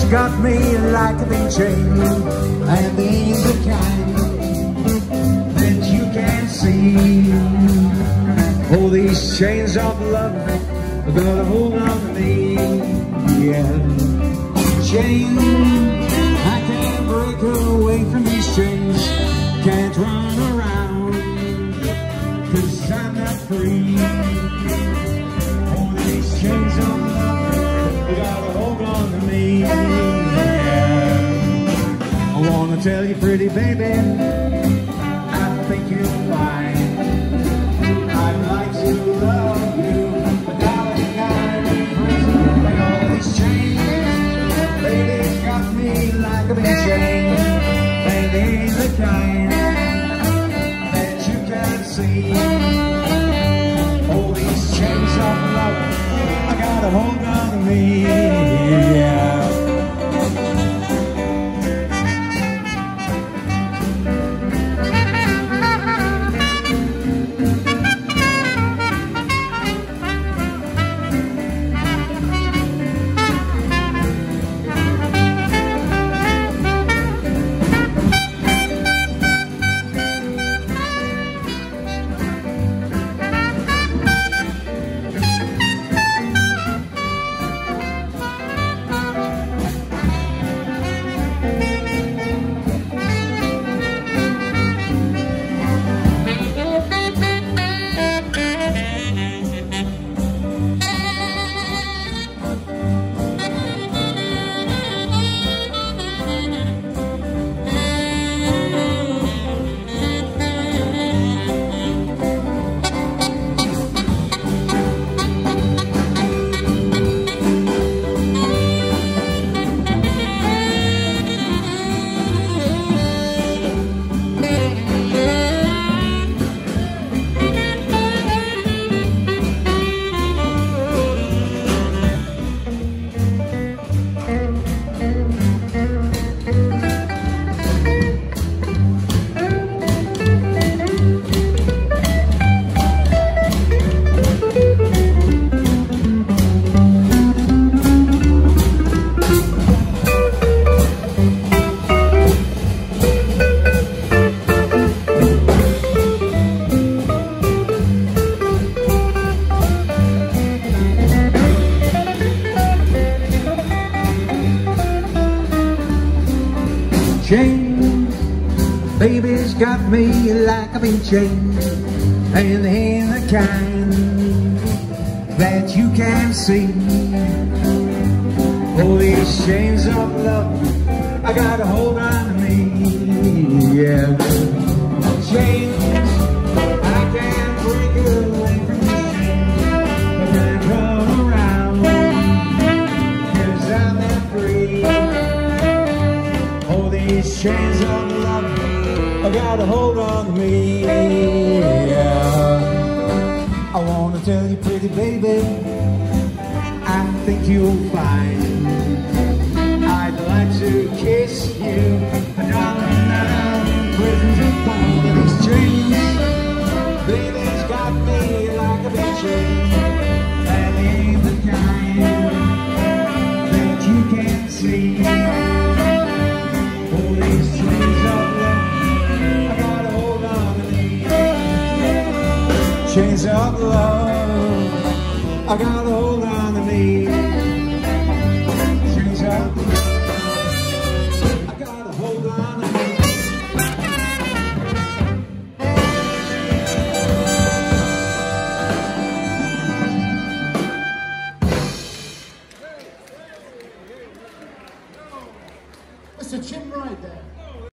got me like a big chain, and they ain't the kind that you can see. Oh, these chains of love are gonna hold on to me, yeah. Chains, I can't break away from these chains, can't run around, 'cause I'm not free. Oh, these chains of love, they gotta hold on to me, yeah. I wanna tell you, pretty baby, I think you're fine. I'd like to love you, but darling, I'm in prison by all these chains. Baby's got me like a big chain, and they ain't the kind that you can't see. Oh, these chains of love, I gotta hold on to me, yeah. Chains, baby's got me like a big chain, and they ain't the kind that you can see. Oh, these chains of love, I gotta hold on to me, yeah. Chains, I can't break away from these chains, I can't run around, 'cause I'm not free. These chains of love, I gotta hold on to me, yeah. I wanna tell you, pretty baby, I think you're fine. I'd like to kiss you, but darling, I'm in prison to find these chains. Baby's got me like a big chain, and they ain't the kind that you can't see. Chains of love, I gotta hold on to me. Chains of love, I gotta hold on to me. Mr. Jim Wright there.